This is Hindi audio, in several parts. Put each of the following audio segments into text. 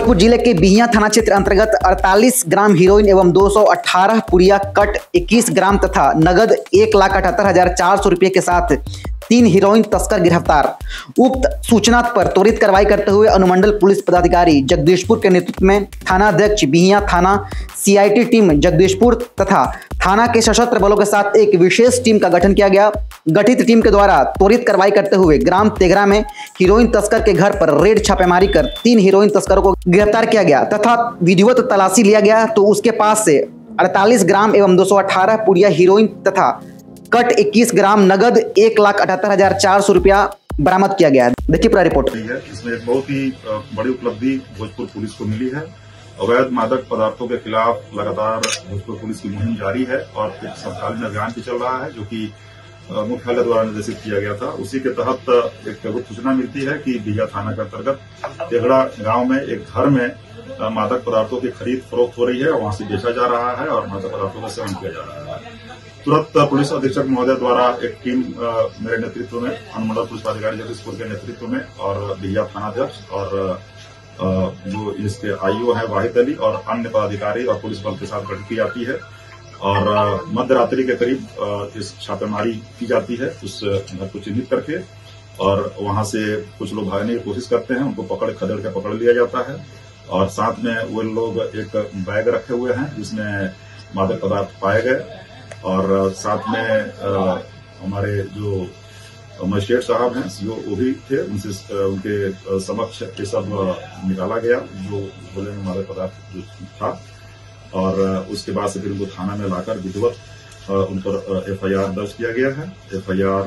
जगदलपुर जिले के बिहियां थाना क्षेत्र अंतर्गत 48 ग्राम हीरोइन एवं 218 पुड़िया कट 21 ग्राम तथा नगद 1,78,400 रुपये के साथ 3 हीरोइन तस्कर गिरफ्तार। उक्त सूचना पर त्वरित कार्रवाई करते हुए अनुमंडल पुलिस पदाधिकारी जगदीशपुर के नेतृत्व में थाना अध्यक्ष बिहियां थाना CIT टीम जगदीशपुर तथा थाना के सशस्त्र बलों के साथ एक विशेष टीम का गठन किया गया। गठित टीम के द्वारा त्वरित कार्रवाई करते हुए ग्राम तेघरा में हीरोइन तस्कर के घर पर रेड छापेमारी कर 3 हीरोइन तस्करों को गिरफ्तार किया गया तथा विधिवत तलाशी लिया गया तो उसके पास से 48 ग्राम एवं 218 पुड़िया हीरोइन तथा कट 21 ग्राम नगद 1,78,400 रुपया बरामद किया गया। देखिए पूरा रिपोर्ट। इसमें एक बहुत ही बड़ी उपलब्धि भोजपुर पुलिस को मिली है। अवैध मादक पदार्थों के खिलाफ लगातार भोजपुर पुलिस की मुहिम जारी है और एक समकालीन अभियान भी चल रहा है जो कि मुख्यालय द्वारा निर्देशित किया गया था। उसी के तहत एक गुप्त सूचना मिलती है कि बिहियां थाना के अंतर्गत तेघड़ा गांव में एक घर में मादक पदार्थों की खरीद फरोख्त हो रही है, वहां से बेचा जा रहा है और मादक पदार्थों का सेवन किया जा रहा है। तुरंत पुलिस अधीक्षक महोदय द्वारा एक टीम मेरे नेतृत्व में, अनुमंडल पुलिस अधिकारी जगदीशपुर के नेतृत्व में और बिहियां थानाध्यक्ष और जो इसके IO है वाहिद अली और अन्य पदाधिकारी और पुलिस बल के साथ गठित की जाती है और मध्य रात्रि के करीब इस छापेमारी की जाती है उस घर को चिन्हित करके और वहां से कुछ लोग भागने की कोशिश करते हैं, उनको खदेड़ के पकड़ लिया जाता है और साथ में वो लोग एक बैग रखे हुए हैं जिसमें मादक पदार्थ पाए गए और साथ में हमारे जो मजिस्ट्रेट साहब हैं CO वो भी थे, उनसे उनके समक्ष ये सब निकाला गया जो बोले में मादक पदार्थ जो था और उसके बाद से फिर उनको थाना में लाकर विधिवत उन पर FIR दर्ज किया गया है। FIR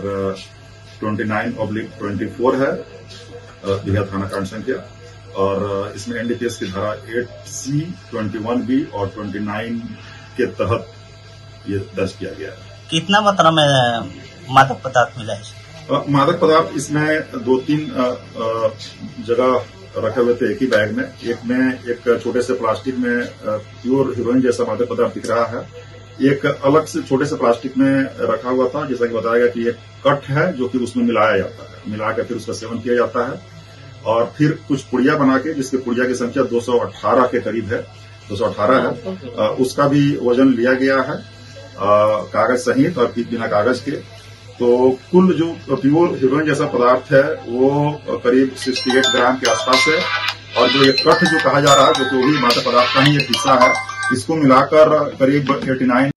29/24 है बिहियां थाना कांड संख्या और इसमें NDPS की धारा 8C 21B और 29 के तहत ये दर्ज किया गया है। कितना मात्रा में मादक पदार्थ मिला है? मादक पदार्थ इसमें 2-3 जगह रखे हुए थे एक ही बैग में। एक में एक छोटे से प्लास्टिक में प्योर हीरोइन जैसा मादक पदार्थ दिख रहा है, एक अलग से छोटे से प्लास्टिक में रखा हुआ था जैसा कि बताया गया कि एक कट है जो कि उसमें मिलाया जाता है, मिला कर फिर उसका सेवन किया जाता है और फिर कुछ पुड़िया बना के जिसके पुड़िया की संख्या 218 के करीब है, 218 है, उसका भी वजन लिया गया है कागज सहित और बिना कागज के। तो कुल जो प्योर हीरोइन जैसा पदार्थ है वो करीब 68 ग्राम के आसपास है और जो ये कट जो कहा जा रहा है जो कि वही मादक पदार्थ का ही एक हिस्सा है, इसको मिलाकर करीब 89